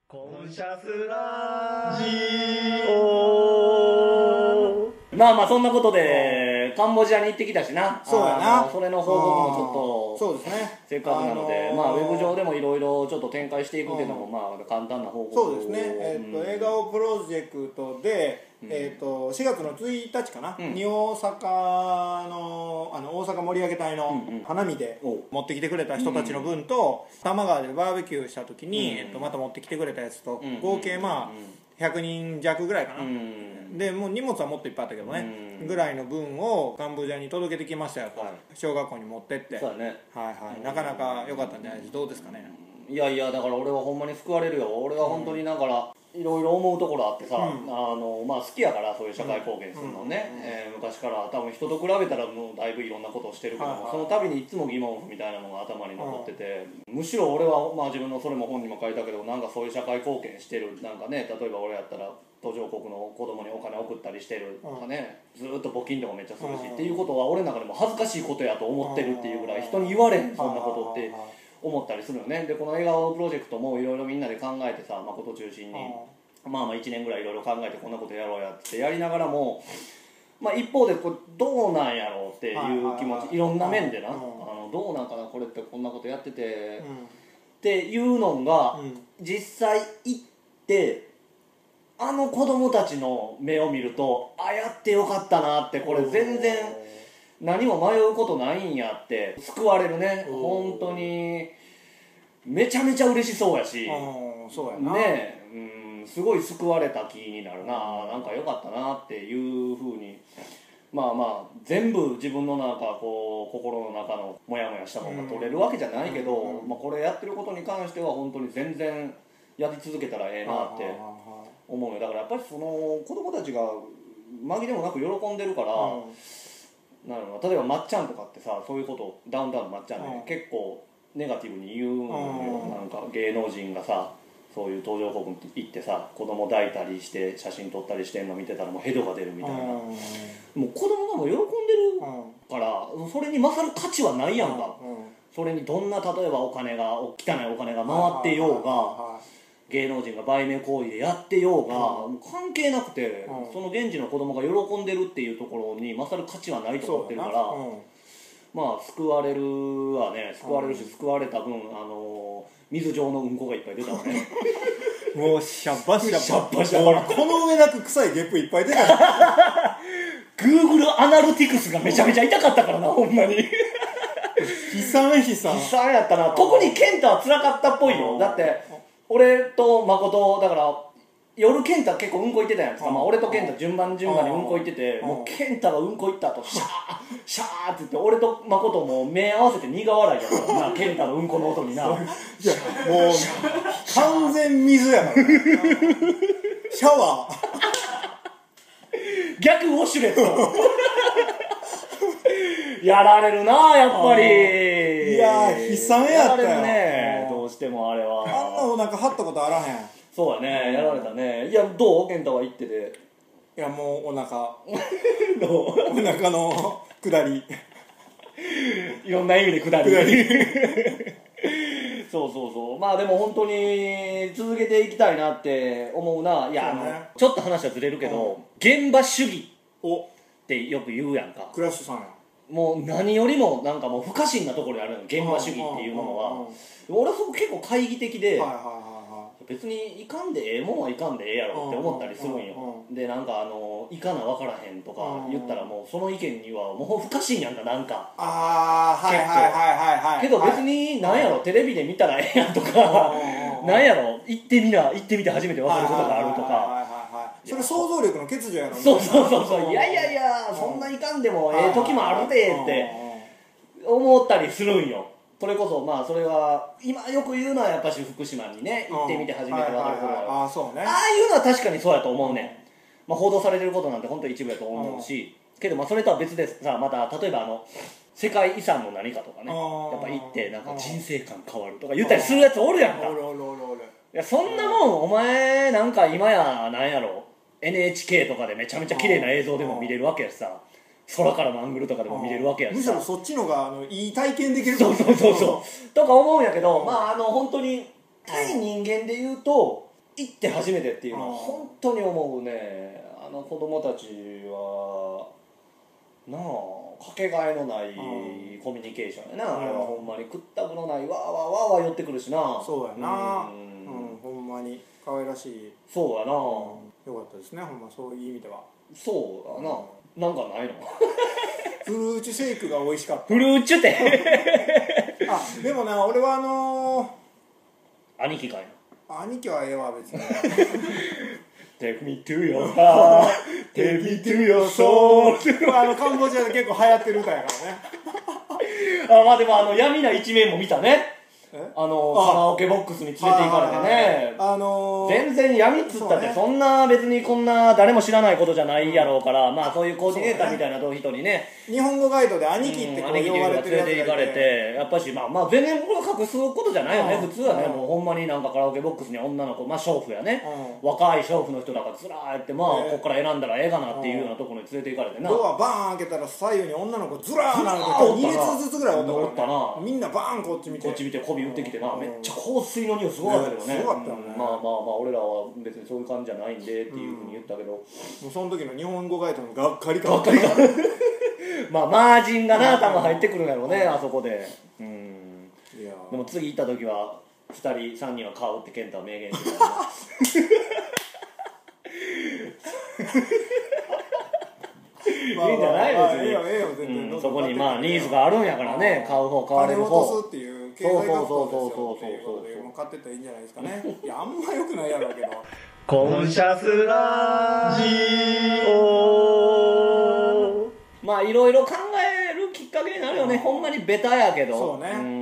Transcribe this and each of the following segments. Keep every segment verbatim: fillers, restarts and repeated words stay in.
コンシャスラジオ。まあまあそんなことでカンボジアに行ってきたしな。 そうやな。 それの報告もちょっとそうですね。 せっかくなので、あのー、まあウェブ上でもいろいろちょっと展開していくっていうのもまあ簡単な報告。 そうですね。えっと、うん、笑顔プロジェクトで、うん、えっとしがつのついたちかな、うん、に大阪のあの大阪盛り上げ隊の花見で持ってきてくれた人たちの分と、うん、多摩川でバーベキューした時に、うん、えっとまた持ってきてくれたやつと、うん、合計まあひゃくにん弱ぐらいかな。うん、でもう荷物はもっといっぱいあったけどね、うん、ぐらいの分をカンボジアに届けてきましたよと、はい、小学校に持ってって。 そうだね。 はいはい。なかなか良かったんじゃないですか。どうですかね。 いやいや、だから俺はほんまに救われるよ。俺は本当にだからいろいろ思うところあってさ、うん、あのまあ好きやからそういう社会貢献するのね、うんえー、昔から多分人と比べたらもうだいぶいろんなことをしてるけども、はいはい、その度にいつも疑問符みたいなのが頭に残ってて、うん、むしろ俺はまあ自分のそれも本にも書いたけど、なんかそういう社会貢献してる、なんかね、例えば俺やったら途上国の子供にお金送ったりしてるとかね、うん、ずっと募金とかめっちゃするし、うん、っていうことは俺の中でも恥ずかしいことやと思ってるっていうぐらい人に言われへん、そんなことって思ったりするよね。でこの笑顔プロジェクトもいろいろみんなで考えてさ、誠中心にまあまあいちねんぐらいいろいろ考えてこんなことやろうやってやりながらも、まあ一方でこれどうなんやろうっていう気持ち、いろんな面でな、あのどうなんかなこれってこんなことやってて、っていうのが実際行ってあの子供たちの目を見ると、あやってよかったなって、これ全然何も迷うことないんやって救われるね。本当にめちゃめちゃ嬉しそうやし、 そうやなね、うん、すごい救われた気になるな、なんか良かったなっていうふうに、まあまあ全部自分の中こう心の中のモヤモヤしたものが取れるわけじゃないけど、うんまあ、これやってることに関しては本当に全然やり続けたらええなって思うよ。だからやっぱりその子供たちが紛れもなく喜んでるから、うん、なるほど。例えばまっちゃんとかってさ、そういうことをダウンタウンのまっちゃんね、うん、結構ネガティブに言うんよ、うん、なんか芸能人がさそういう登場国に行ってさ子供抱いたりして写真撮ったりしてんの見てたらもうヘドが出るみたいな、うん、もう子供がもう喜んでるから、うん、それに勝る価値はないやんか、うんうん、それにどんな例えばお金が汚いお金が回ってようが芸能人が売名行為でやってようが、うん、もう関係なくて、うん、その現地の子供が喜んでるっていうところに勝る価値はないと思ってるから、まあ救われるはね、救われるし、救われた分、あの水状のうんこがいっぱい出たわね。 もうシャッバシャッバシャッバシャッバ。 この上なく臭いゲップいっぱい出た。 Google アナルティクスがめちゃめちゃ痛かったからな、ほんまに。 悲惨悲惨。 悲惨やったな。特に健太は辛かったっぽいよ。だって俺と誠だから。夜健太結構うんこ行ってたやんか、まあ、俺と健太順番順番にうんこ行ってて、もう健太がうんこ行ったとシャーシャーって言って俺と誠も目合わせて苦笑いだからな、健太のうんこの音にな。いやもう完全水やからシャワー逆ウォシュレットやられるなやっぱり。 いや悲惨やったよ。 やられるね、どうしてもあれは。 あんなお腹張ったことあらへん。 そうやね、やられたね。いやどう健太は行ってて。 いやもうお腹お腹の下りいろんな意味で下りそうそうそう。まあでも本当に続けていきたいなって思うな。いや、ね、あのちょっと話はずれるけど、うん、現場主義ってよく言うやんか。 クラッシュさんや。 もう何よりもなんかもう不可侵なところにあるの、現場主義っていうものは。俺はそこ結構懐疑的で、はいはいはい、別にいかんでええもんはいかんでええやろって思ったりするんよ。でなんかあのいかな分からへんとか言ったらもうその意見にはもう不可侵やんか、なんか。 ああはいはいはいはいはい。 けど別になんやろ、テレビで見たらええやんとかなんやろ、行ってみな行ってみて初めて分かることがあるとか。 それ想像力の欠如やろ。 そうそうそうそう。いやいやいやそんないかんでもええ時もあるでって思ったりするんよ。それこそまあそれは今よく言うのはやっぱし福島にね行ってみて初めて分かることだよ。ああそうね。ああいうのは確かにそうやと思うね、うん、まあ報道されてることなんて本当に一部やと思うし、うん、けどまあそれとは別でさ、また例えばあの世界遺産の何かとかね、やっぱ行ってなんか人生観変わるとか言ったりするやつおるやんか。おるおるおるおる。いやそんなもんお前なんか今やなんやろ エヌエイチケー とかでめちゃめちゃ綺麗な映像でも見れるわけやしさ、空からのアングルとかでも見れるわけやし、 むしろそっちのがあのいい体験できる。 そうそうそうそうとか思うんやけど、まああの本当に対人間で言うと行って初めてっていうのは本当に思うね。あの子供たちはなあかけがえのないコミュニケーションやな、あれはほんまに。くったくのないわーわーわーわー寄ってくるしな。 そうやな、うん、ほんまに可愛らしい。 そうやな、 よかったですね、ほんまそういう意味では。 そうだな、なんかないの？ フルーツシェイクが美味しかった。 フルーツってあ、でもな、俺はあのー、兄貴かいな。兄貴はええわ別に。 Take me to your heart, take me to your soul あのカンボジアで結構流行ってる歌やからね。 あ、まあでもあの闇な一面も見たね。あのカラオケボックスに連れて行かれてね、 あのー、 全然闇っつったってそんな別にこんな誰も知らないことじゃないやろうから、まあそういうコーディネーターみたいな人にね、 日本語ガイドで兄貴ってこう呼ばれてるやつがいて、 連れて行かれて、やっぱしまあまあ全然これ隠すことじゃないよね、普通はね。もうほんまになんかカラオケボックスに女の子、まあ娼婦やね、若い娼婦の人だからずらーって、まあここから選んだらええかなっていうようなところに連れて行かれてな、 ドアバーン開けたら左右に女の子ずらーなるとに列ずつぐらいおったからね、みんなバーンこっち見てこっち見て媚び打ってきてな、めっちゃ香水の匂いすごかったけどね。 すごかったよね。 まあまあまあ俺らは別にそういう感じじゃないんでっていうふうに言ったけど、もうその時の日本語ガイドのがっかり感、 がっかり感まあマージンがな多分入ってくるんやろうね、あそこで。うん、いやでも次行った時はふたりさんにんは買うって健太は明言してたいいんじゃない別に。 ええよええよ全然、 うん、そこにまあニーズがあるんやからね、買う方買われる方、 金を落とすっていう経済活動ですよっていうことで買ってったらいいんじゃないですかね。いやあんま良くないやろうけど。 コンシャスラジオ、まあいろいろ考えるきっかけになるよね、ほんまにベタやけど。 そうね、 うん、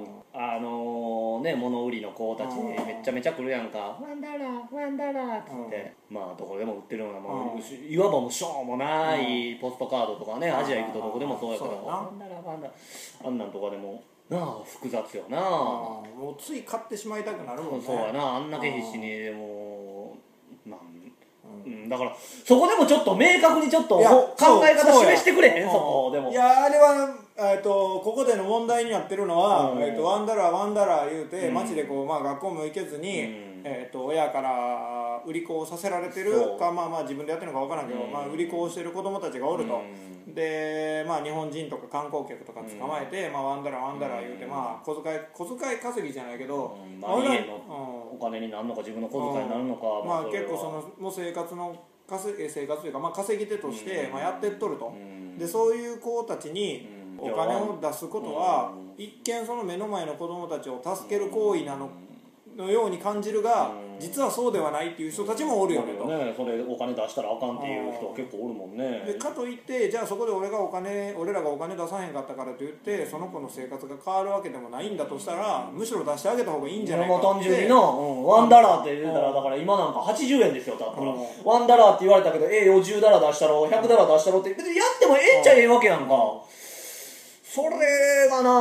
あのー、ね、物売りの子たちめっちゃめちゃ来るやんか、ワンダラーワンダラーっつって、まあどこでも売ってるような、まあ、いわばもうしょうもないポストカードとかね、アジア行くとどこでもそうやから、ワンダラーワンダラーあんなんとかでもなあ複雑よな、 もうつい買ってしまいたくなるもんね。 そうやな、あんだけ必死に。でもなん、うん、だからそこでもちょっと明確にちょっと考え方示してくれへん、そこでも。 いやあれはえー、とここでの問題になってるのは、うん、えー、とワンダラーワンダラー言うて、うん、街でこう、まあ、学校も行けずに、うん、えー、と親から売り子をさせられてるか、まあまあ自分でやってるのか分からんけど、うん、まあ、売り子をしてる子供たちがおると、うん、で、まあ、日本人とか観光客とか捕まえて、うん、まあ、ワンダラーワンダラー言うて、まあ、小遣い小遣い稼ぎじゃないけど、 うん、まあ、家のお金になるのか自分の小遣いになるのか、 うん、まあ、結構そのもう生活の稼生活というか、まあ、稼ぎ手として、うん、まあ、やってっとると、うん、でそういう子たちに、うんお金を出すことは一見その目の前の子供たちを助ける行為なののように感じるが、実はそうではないっていう人たちもおるよねと。 ね、それお金出したらあかんっていう人結構おるもんね。 でかといってじゃあそこで俺がお金俺らがお金出さへんかったからといってその子の生活が変わるわけでもないんだとしたら、むしろ出してあげた方がいいんじゃないかって。 単純にな、うん、ワンダラーって言うたら、だから今なんかはちじゅうえんですよだったら、うん、ワンダラーって言われたけどええよじゅうダラー出したろひゃくダラー出したろって別にやってもええっちゃええわけやんか。それがな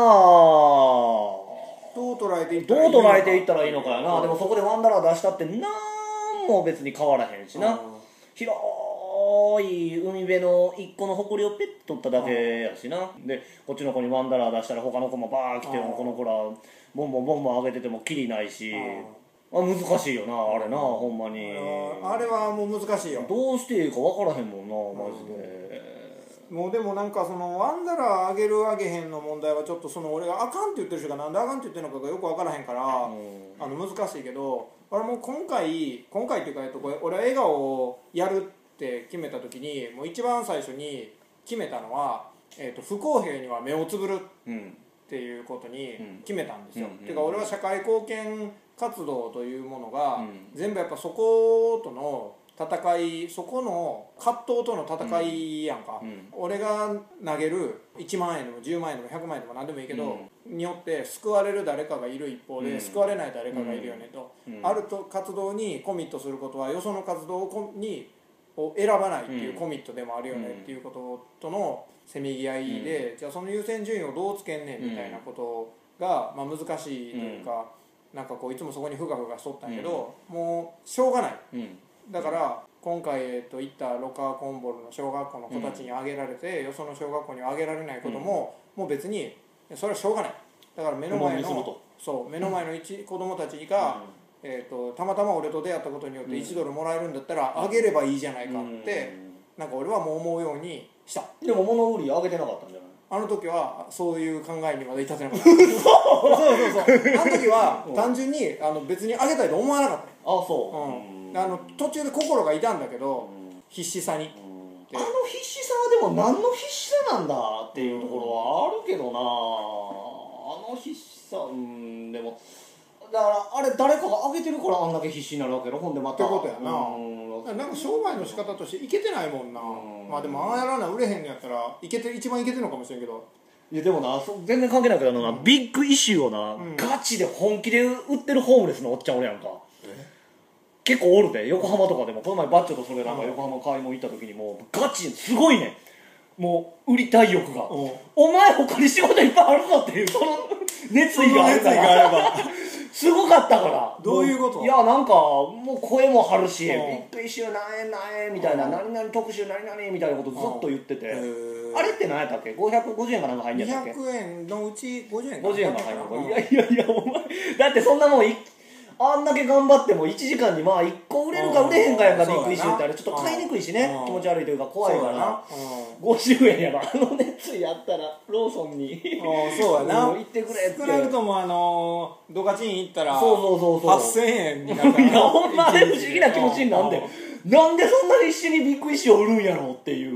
どう捉えていったらいいのか、どう捉えていったらいいのかやな。でもそこでワンダラー出したってなんも別に変わらへんしな、広い海辺の一個の埃をペッと取っただけやしな。でこっちの子にワンダラー出したら他の子もバー来てもこの子らボンボンボンボン上げててもキリないし、あ難しいよなあれな、ほんまにあれはもう難しいよ。 どうしていいか分からへんもんなマジで。 もうでもなんかそのワンダラーあげるあげへんの問題はちょっとその俺があかんって言ってる人がなんであかんって言ってるのかがよく分からへんから、うん、あの難しいけど、俺もう今回今回っていうか、えっと、これ俺は笑顔をやるって決めた時にもう一番最初に決めたのは、えっと、不公平には目をつぶるっていうことに決めたんですよ。っていうか俺は社会貢献活動というものが、うん、全部やっぱそことの戦い、そこの葛藤との戦いやんか、うん、俺が投げるいちまんえんでもじゅうまんえんでもひゃくまんえんでも何でもいいけど、うん、によって救われる誰かがいる一方で、うん、救われない誰かがいるよねと、うん、あると活動にコミットすることはよその活動にを選ばないっていうコミットでもあるよねっていうこととのせめぎ合いで、うん、じゃあその優先順位をどうつけんねんみたいなことが、まあ、難しいというか、うん、なんかこういつもそこにふがふがしとったんやけど、うん、もうしょうがない、うんだから今回、えっと、行ったロカーコンボルの小学校の子たちにあげられて、うん、よその小学校にはあげられないことも、うん、もう別にそれはしょうがない。だから目の前のそう目の前の一子供たちが、 えー、とたまたま俺と出会ったことによっていちドルもらえるんだったらあげればいいじゃないかって、うん、なんか俺はもう思うようにした。 でも物売りあげてなかったんじゃない？ あの時はそういう考えにまで至ってなかったそうそうそうあの時は単純にあの別にあげたいと思わなかった。あそう、 うん、あの途中で心が痛んだけど、うん、必死さに、 あの必死さはでも何の必死さなんだっていうところはあるけどな、あの必死さ、うんでもだからあれ誰かが上げてるからあんだけ必死になるわけやろ。ほんでまたってことやな、うん、なんか商売の仕方としていけてないもんな、うん、まあでもああやらない売れへんのやったらいけて一番いけてるのかもしれんけど、 いやでもな全然関係ないけどな、うん、ビッグイシューをな、うん、ガチで本気で売ってるホームレスのおっちゃんおるやんか。結構おるで、横浜とかでも。この前バッチョとそれなんか横浜買い物行った時にもうガチすごいね、もう売りたい欲が、うん、お前他に仕事いっぱいあるぞっていうその熱意があるからすごかったから。 どういうこと？ いやなんかもう声も張るし、ビッグイシューなんえなんえみたいな、何々特集何々みたいなことずっと言ってて、あれって何やったっけ、ごひゃくごじゅうえんかなんか入んやったっけ。 にひゃくえんのうちごじゅうえんかごじゅうえんが入んのか。いやいやいやお前だってそんなもんいあんだけ頑張ってもいちじかんにまあいっこ売れるか売れへんかやんか。ビッグイシューってあれちょっと買いにくいしね、気持ち悪いというか怖いからごじゅうえんやろ。あの熱意あったらローソンにそうやな行ってくれって。 少なくともあのドカチン行ったらそうそうそうそうはっせんえんになったらいやほんまあれ不思議な気持ちになんでなんでそんなに必死にビッグイシューを売るんやろっていう、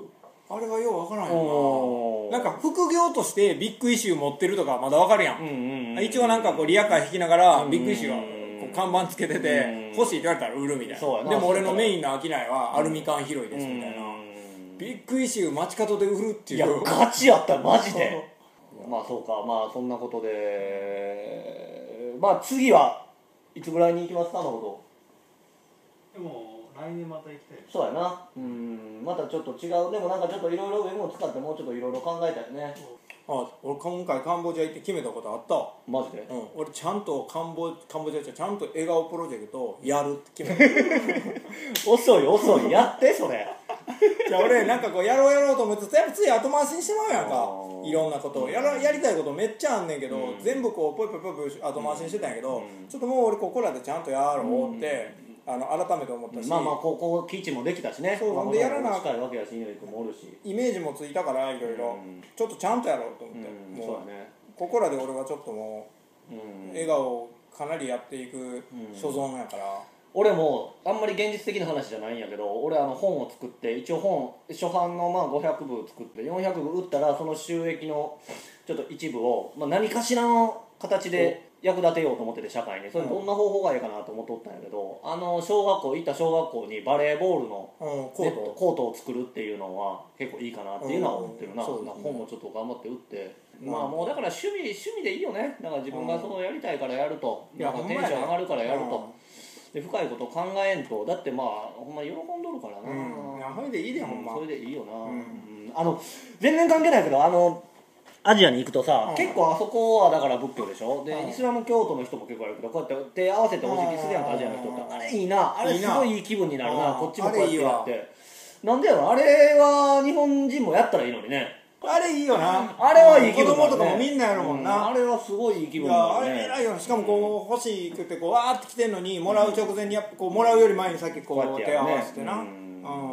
あれはようわからんよな。なんか副業としてビッグイシュー持ってるとかまだわかるやん、うんうんうん、一応なんかこうリアカー引きながらビッグイシューはこう看板つけてて欲しいって言われたら売るみたいな。でも俺のメインの商いはアルミ缶拾いですみたいな。ビッグイシュー街角で売るっていう。 いやガチやったマジでまあそうか、まあそんなことでまあ次はいつぐらいに行きますか。あのことでも来年また行きたい。 そうやな、うんまたちょっと違う。でもなんかちょっといろいろウェブを使ってもうちょっといろいろ考えたよね。 あ俺今回カンボジア行って決めたことあったわ。 マジで、 うん、俺ちゃんとカンボカンボジアちゃんと笑顔プロジェクトをやるって決めた遅い遅いやってそれじゃあ俺なんかこうやろうやろうと思ってやっぱつい後回しにしてまうやんか。いろんなことをやらやりたいことめっちゃあんねんけど、うん、全部こうポイポイポイポイ後回しにしてたんやけど、うん、ちょっともう俺ここらでちゃんとやろうって、うん、あの改めて思ったし、 まあまあここ基地もできたしね。 そうなんでやらな近いわけやし、井上君もおるしイメージもついたからいろいろちょっとちゃんとやろうと思って、 うん、 もうそうだね、 ここらで俺はちょっともう、うん、笑顔をかなりやっていく所存やから、うん、 俺もあんまり現実的な話じゃないんやけど、俺あの本を作って一応本初版のまあごひゃくぶ作ってよんひゃくぶ売ったらその収益のちょっと一部を、まあ、何かしらの形で役立てようと思ってて社会に。それどんな方法がいいかなと思っとったんやけど、あの小学校行った小学校にバレーボールのコート、コートを作るっていうのは結構いいかなっていうのは思ってるな、うんうんね、本もちょっと頑張って売って、うん、まあもうだから趣味趣味でいいよね。だから自分がそのやりたいからやると、うん、なんかテンション上がるからやると、うん、で深いこと考えんと、だってまあほんま喜んどるからな、 うん、いやそれでいいでほんま、 それでいいよな、うんうん、あの全然関係ないけどあのアジアに行くとさ、うん、結構あそこはだから仏教でしょ。で、うん、イスラム教徒の人も結構いるけど、こうやって手合わせてお辞儀するやんか、アジアの人って。あれいいな、あれすごいいい気分になるな、こっちもこうやってやって。なんでやろ、あれは日本人もやったらいいのにね。 あれいいよな。 あれはいい気分だね。子供とかもみんなやるもんな、うん、 あれはすごいいい気分だね。 いやあれ偉いよ。しかもこう欲しくてこうわーって来てんのに、もらう直前にやっぱこうもらうより前にさっきこう手合わせてな、うん、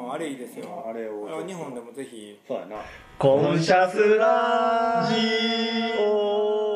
うん、あれいいですよ。 あれを日本でもぜひ。 そうやな。 コンシャスラジオ